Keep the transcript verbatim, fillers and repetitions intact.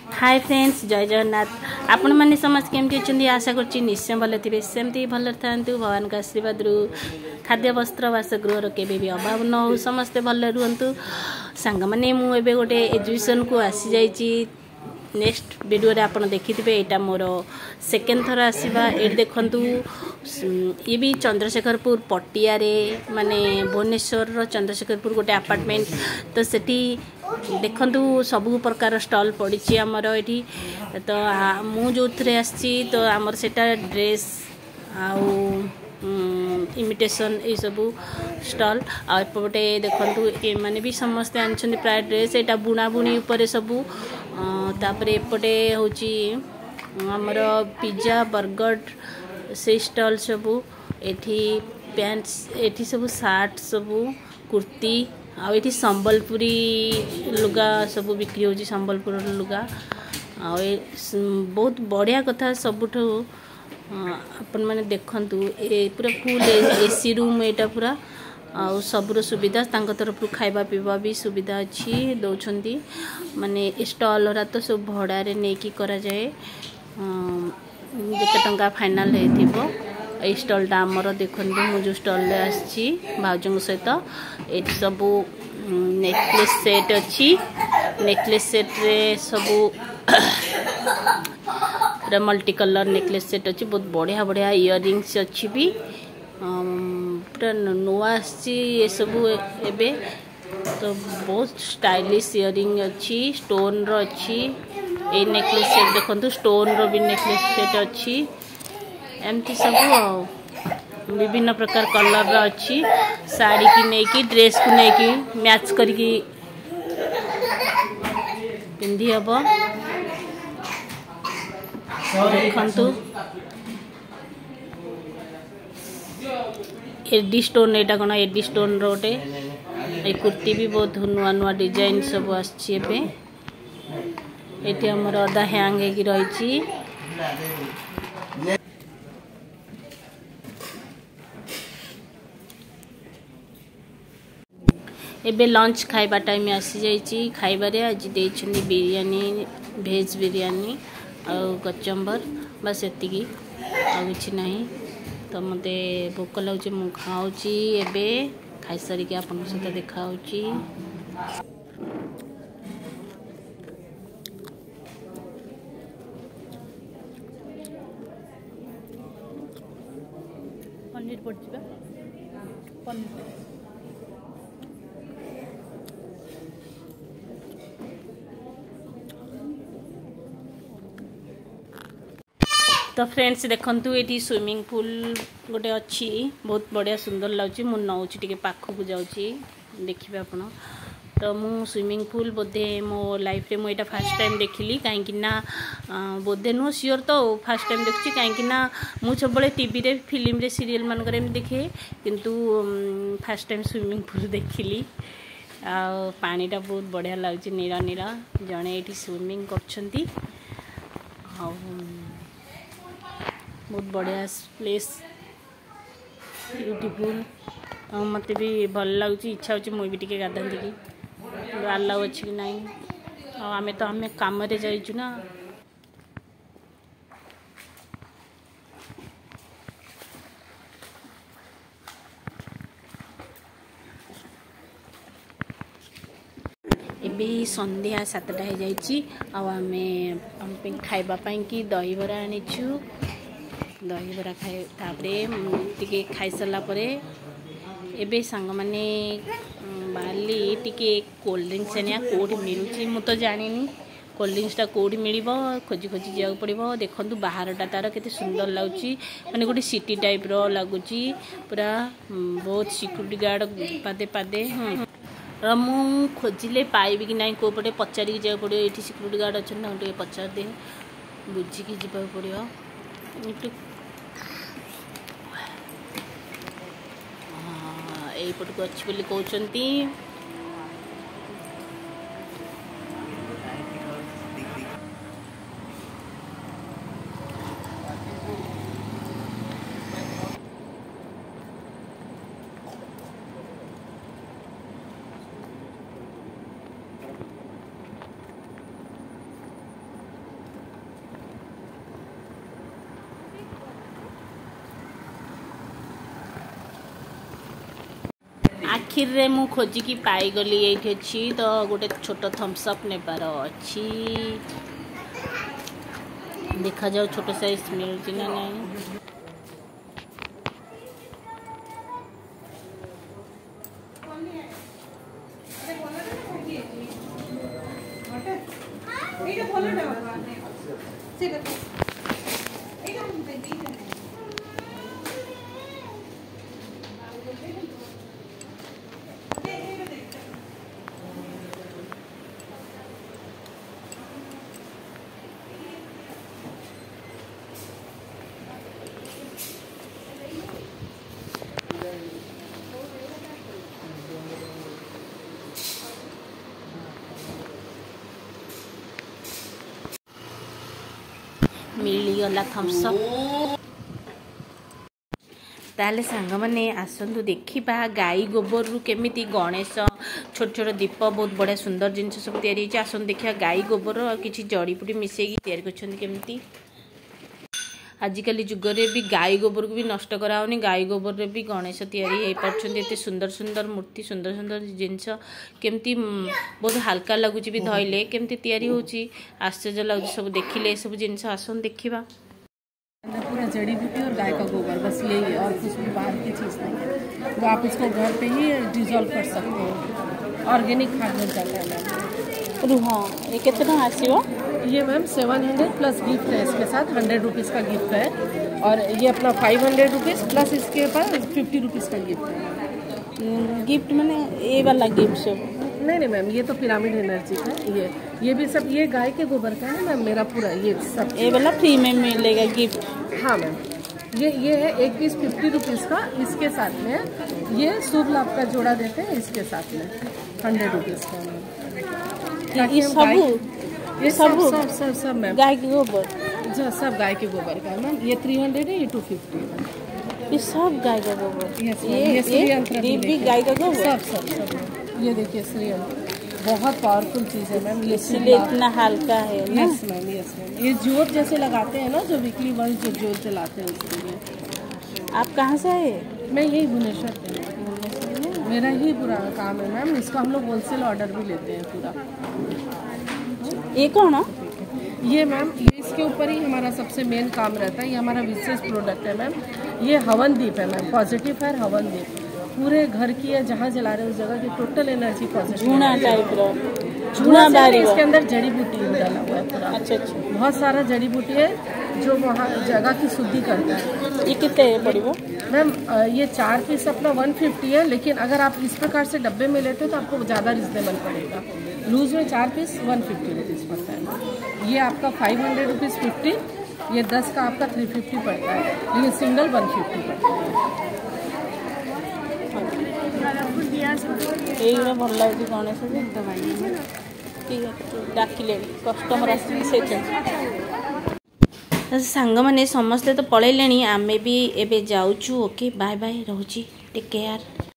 Hi friends जय जगन्नाथ आपण मैंने समस्त केमती अच्छी आशा कर निश्चय भल थे सेमती भल था भगवान का आशीर्वाद रु खाद्य वस्त्र बासगृहर केबे भी अभाव न हो समस्ते भल रुहतु सांग मैंने मुझे गोटे एग्जिबिशन को आसी जाइए नेक्स्ट वीडियो रे आपण देखिथिबे एटा मोर सेकेंड थर आसीबा ए देखंतु ये भी चंद्रशेखरपुर पटिया रे माने भुवनेश्वर रो चंद्रशेखरपुर गोटे अपार्टमेंट तो सेठी देखंतु सब प्रकार स्टॉल पड़ी आमर एठी तो मु जो थरे आसी तो आमर सेटा ड्रेस आउ इमिटेशन ये सब स्टॉल आपटे देखंतु ए माने भी समस्त आनछन प्राय ड्रेस एटा बुना बुनी ऊपर सब तापर एपटे होची हमर पिज्जा बर्गर से स्टॉल सब एठी पैंट्स एठी सब शर्ट सब कुर्ती आ एठी संबलपुरी लुगा सब बिक्री होची संबलपुर लुगा आ बहुत बढ़िया कथा सबुठ अपन मैंने देखंतु ए पूरा फुल एसी रूम एटा पूरा आ सबुर सुविधा तांक तरफ खाइबा पीवा भी सुविधा अच्छी दौरान माने स्टॉल रा तो सब भड़ा रे नेकी करा जाए जिते टंका फाइनल हेथिबो ए स्टॉल आमर देखंतु मु जो स्टॉल रे आछि भाउजंग सहित ए सब नेकलेस सेट अच्छी नेकलेस सेट रे सब पूरा मल्टी कलर नेकलेस सेट अच्छी बहुत बढ़िया बढ़िया इयरिंग्स अच्छी भी पूरा नुआ ये सब एबे तो बहुत स्टाइलिश इयरिंग अच्छी स्टोन रो अच्छी ए नेकलेस सेट देखंतु स्टोन रो भी नेकलेस सेट अच्छी एमती सब विभिन्न प्रकार कलर रो अच्छी साड़ी की नहीं की ड्रेस को नहीं की मैच करके पिंधी हबो देखंतु एडी स्टोन एटा कौन एडी स्टोन रोटे ए कुर्ती भी बहुत नुआ नुआ डिजाइन सब आछि एबे एटी हमर अदा हैंग हेकी रहिछि एबे लंच खाइबा टाइम आसी जाइछि खाइबा रे आज देछनी बिरयानी वेज बिरयानी आ कचंबर बस एतिकी आ किछि नहीं तो मते भोक लाउछि मु खाउछि एबे खाइ सारी के आपन सहित देखा होछि पनीर पड़छि बा पनीर तो फ्रेंड्स देखंतु एटी स्विमिंग पूल गोटे अच्छी बहुत बढ़िया सुंदर लगुच मु नौची टिके पाखक जाऊँगी देखिए आपण तो मु स्विमिंग पूल बोधे मो लाइफ रे मु एटा फर्स्ट टाइम देखिली कहीं ना बोधे नुह सियोर तो फर्स्ट टाइम देखुची कहीं ना मु सब टीवी रे फिल्म रे सीरियल मानक देखे किंतु फर्स्ट टाइम स्विमिंग पूल देखिली आ पानी टा बहुत बढ़िया लगुच नीला नीला जड़े ये स्विमिंग करछंती आ बहुत बढ़िया प्लेस ब्यूटीफुल मत भी भल लगुच इच्छा हो मुझे टी गाधंती कि अलाउ अच्छी कि नहीं आम तो आम कम जाइचु ना एबे संध्या सातटा हो जाइए आम खाइबापी कि दही बरा आनीचु दही बरा खाए तापरे खाई सारा परे एबे सांग माने बाली टिके कोल्ड ड्रिंक्स आनिया कोठी मिलुची मु तो जानिनी कोल्ड ड्रिंक्स टा कोठी मिलिबो खोजी खोजी जाऊ पड़िबो देखंतु बाहरटा तार केते सुंदर लाଗୁची माने गोटे सिटी टाइप रो लागुची पूरा बहुत सिक्योरिटी गार्ड पादे पादे र मु खोजिले पाइबी कि नहीं को पटे पचारि जाऊ पड़ियो एठी सिक्योरिटी गार्ड अछन ना टे पचार दे बुझी कि जिबा पड़ियो इटु एपट को अच्छी बोली कहते आखिर रे मु खोजिकी पाईगली ये अच्छी तो गोटे छोट थम्सअप नेबार अच्छी देखा जाओ छोट साइज मिलती ना नहीं। मिलीगला थम्सअप ताले सांग मैंने आसतु देखा गाई गोबर रु केमिति गणेश छोट छोट दीप बहुत बढ़िया सुंदर जिनस सब तैयारी आसतु देखा गाई गोबर और किसी जड़ीबुटी मिसेकी तैयारी करछन्ती। आजिकल जुगरे भी गाई गोबर को भी नष्ट कराओनी गाई गोबर रे भी गणेश तैयारी पार्टी सुंदर सुंदर मूर्ति सुंदर सुंदर जिनस केमती बहुत हल्का लगुच भी धइले केमती तैयारी होची आश्चर्य लगुच सब देखिले सब जिनस आसन देखिबा। पूरा जड़ी बूटी और गाय का गोबर बस यही है और कुछ भी बाहर की चीज़ नहीं है। तो आप इसको घर पे ही डिजोल्व कर सकते हो। ऑर्गेनिक खाद मिल जाता है मैम। हाँ ये कितना आसीबो? ये ma'am seven hundred plus gift है इसके साथ हंड्रेड रुपीज़ का गिफ्ट है और ये अपना फाइव हंड्रेड रुपीज़ प्लस इसके पास फिफ्टी रुपीज़ का गिफ्ट है। गिफ्ट मैंने ये वाला गिफ्ट सब नहीं नहीं मैम ये तो पिरामिड एनर्जी का ये ये भी सब ये गाय के गोबर का है मैम मेरा पूरा ये सब ये वाला फ्री में मिलेगा गिफ्ट। हाँ मैम ये ये है एक पीस फिफ्टी रुपीज़ का इसके साथ में ये शुभ लाभ का जोड़ा देते हैं इसके साथ में हंड्रेड रुपीज़ का मैम। ये सब ये सब सब सब सब मैम गाय के गोबर जो सब गाय के गोबर का है मैम ये थ्री हंड्रेड है ये टू फिफ्टी है। ये सब गाय का गोबर ये ये ये भी गाय का गोबर सब सब सब ये देखिए श्रीयंत्र बहुत पावरफुल चीज़ है मैम। ये इसलिए इतना हल्का है ना। यस मैम यस मैम ये जोत जैसे लगाते हैं ना जो वीकली वंस जो जोत जलाते हैं उसके लिए। आप कहाँ से आए? मैं यही भुवनेश्वर से मेरा ही पूरा काम है मैम। इसका हम लोग होलसेल ऑर्डर भी लेते हैं पूरा। ये कौन है? ये मैम ये इसके ऊपर ही हमारा सबसे मेन काम रहता है। ये हमारा विशेष प्रोडक्ट है मैम। ये हवन दीप है मैम पॉजिटिव फायर हवन दीप पूरे घर की है जहाँ जला रहे हैं उस जगह की टोटल एनर्जी पॉजिटिव झूना टाइप का झूना बारी इसके अंदर जड़ी बूटी डाला हुआ है पूरा। अच्छा अच्छा बहुत सारा जड़ी बूटी है जो वहाँ जगह की शुद्धि करता है। ये कितने पड़ेगा मैम? ये चार पीस अपना वन फिफ्टी है लेकिन अगर आप इस प्रकार से डब्बे में लेते हो तो आपको ज़्यादा रिजनेबल पड़ेगा। लूज में चार पीस वन फिफ्टी रुपीज़ पड़ता है। ये आपका फाइव हंड्रेड रुपीज़ फिफ्टी ये दस का आपका थ्री फिफ्टी पड़ता है लेकिन सिंगल वन फिफ्टी पड़ता है। ये भल लगे गणेश दवाई ठीक है डाकिले कस्टमर आसे सांग मैंने समस्ते तो पलैले आमे भी एबे जाऊँ। Okay bye bye Rochi take care.